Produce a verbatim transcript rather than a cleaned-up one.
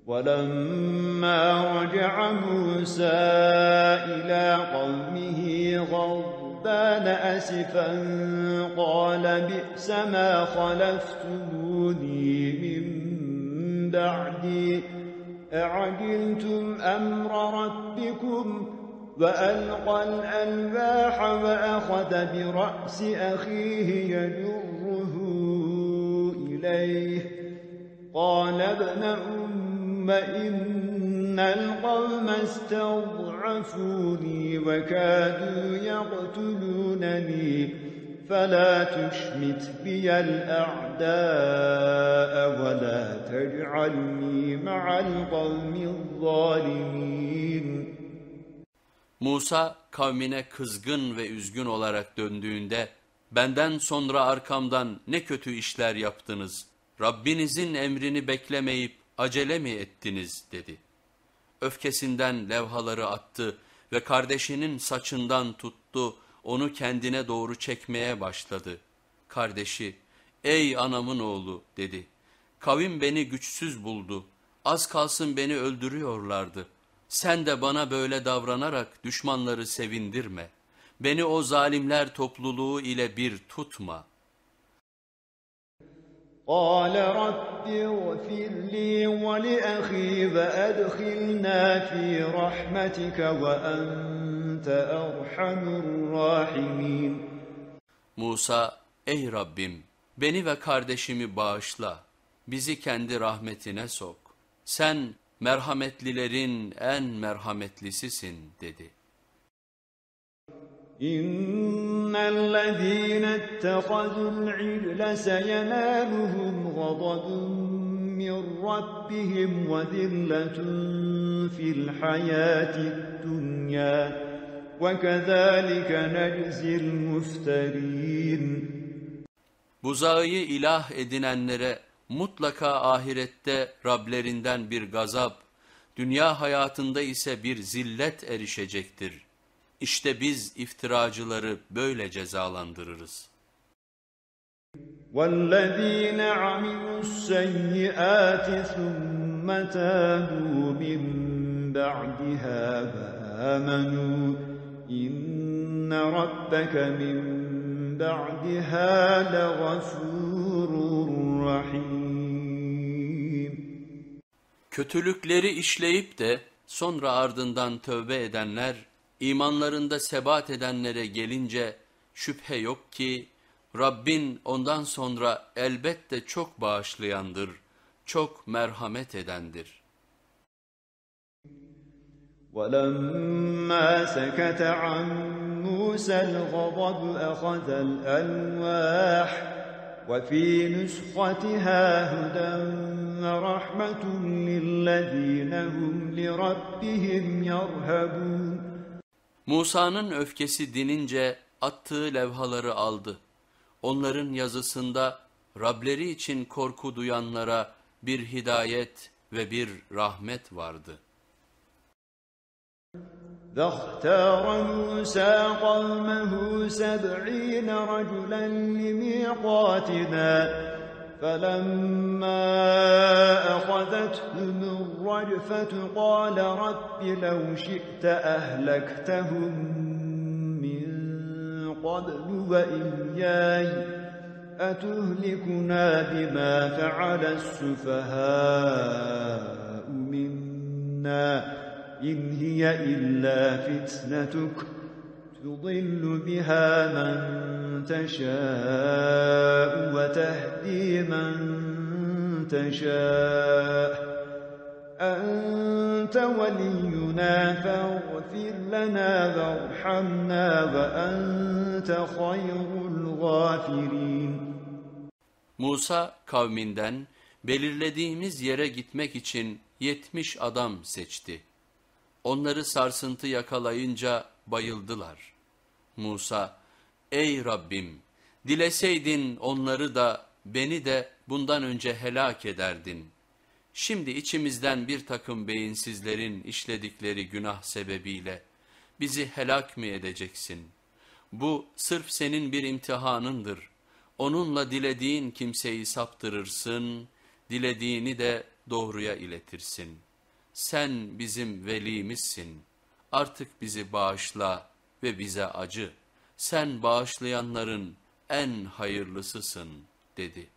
وَلَمَّا رَجَعَ مُوسَى إِلَى قَوْمِهِ غَضْبَانَ أَسِفًا قَالَ بِئْسَ مَا خَلَفْتُمُونِي مِن بَعْدِي أَعَجِلْتُمْ أَمْرَ رَبِّكُمْ وَأَلْقَى الْأَلْوَاحَ وَأَخَذَ بِرَأْسِ أَخِيهِ يَجُرُّهُ إِلَيْهِ قَالَ ابْنَ أُمَّ إِنَّ الْقَوْمَ اسْتَضْعَفُونِي وَكَادُوا يَقْتُلُونَنِي فَلَا تُشْمِتْ بِيَ الْأَعْدَاءَ وَلَا تَجْعَلْنِي مَعَ الْقَوْمِ الظَّالِمِينَ. Musa kavmine kızgın ve üzgün olarak döndüğünde, benden sonra arkamdan ne kötü işler yaptınız, Rabbinizin emrini beklemeyip acele mi ettiniz dedi. Öfkesinden levhaları attı ve kardeşinin saçından tuttu, onu kendine doğru çekmeye başladı. Kardeşi, ey anamın oğlu dedi, kavim beni güçsüz buldu, az kalsın beni öldürüyorlardı. Sen de bana böyle davranarak düşmanları sevindirme. Beni o zalimler topluluğu ile bir tutma. قَالَ رَبِّ اغْفِرْ لِي وَلِأَخِي وَأَدْخِلْنَا فِي رَحْمَتِكَ وَأَنْتَ أَرْحَمُ الرَّاحِمِينَ. Musa, ey Rabbim, beni ve kardeşimi bağışla, bizi kendi rahmetine sok. Sen merhametlilerin en merhametlisisin dedi. İnnellezîne ittehazul icle seyenâluhum gadabun min rabbihim ve zilletun fil hayâtid dunyâ ve kezâlike neczil mufterîn. Buzağıyı ilah edinenlere mutlaka ahirette Rablerinden bir gazap, dünya hayatında ise bir zillet erişecektir. İşte biz iftiracıları böyle cezalandırırız. وَالَّذ۪ينَ عَمِلُوا السَّيِّئَاتِ ثُمَّ تَابُوا مِنْ بَعْدِهَا وَآمَنُوا إِنَّ رَبَّكَ مِنْ بَعْدِهَا لَغَفُورٌ رَحِيمٌ. Kötülükleri işleyip de sonra ardından tövbe edenler, İmanlarında sebat edenlere gelince şüphe yok ki Rabbin ondan sonra elbette çok bağışlayandır, çok merhamet edendir. وَلَمَّا سَكَتَ عَنْ مُوسَى الْغَضَبُ أَخَذَ الْأَلْوَاحَ وَفِي نُسْخَتِهَا هُدًى وَرَحْمَةٌ لِلَّذِينَ هُمْ لِرَبِّهِمْ يَرْهَبُونَ. Musa'nın öfkesi dinince attığı levhaları aldı. Onların yazısında Rableri için korku duyanlara bir hidayet ve bir rahmet vardı. وَاخْتَارَ مُوسَى قَوْمَهُ سَبْعِينَ رَجُلًا لِمِيقَاتِنَا فَلَمَّا أَخَذَتْهُمُ الرَّجْفَةُ قَالَ رَبِّ لَوْ شِئْتَ أَهْلَكْتَهُمْ مِنْ قَبْلُ وَإِيَّايَ أَتُهْلِكُنَا بِمَا فَعَلَ السُّفَهَاءُ مِنَّا إِنْ هِيَ إِلَّا فِتْنَتُكَ تُضِلُّ بِهَا مَنْ تَشَاءُ وَتَهْدِي مَنْ تَشَاءُ أَنْتَ وَلِيُّنَا فَاغْفِرْ لَنَا وَارْحَمْنَا وَأَنْتَ خَيْرُ الْغَافِرِينَ. Musa kavminden belirlediğimiz yere gitmek için yetmiş adam seçti. Onları sarsıntı yakalayınca bayıldılar. Musa, ey Rabbim, dileseydin onları da beni de bundan önce helak ederdin. Şimdi içimizden bir takım beyinsizlerin işledikleri günah sebebiyle bizi helak mı edeceksin? Bu sırf senin bir imtihanındır. Onunla dilediğin kimseyi saptırırsın, dilediğini de doğruya iletirsin. Sen bizim velimizsin. Artık bizi bağışla ve bize acı. Sen bağışlayanların en hayırlısısın dedi.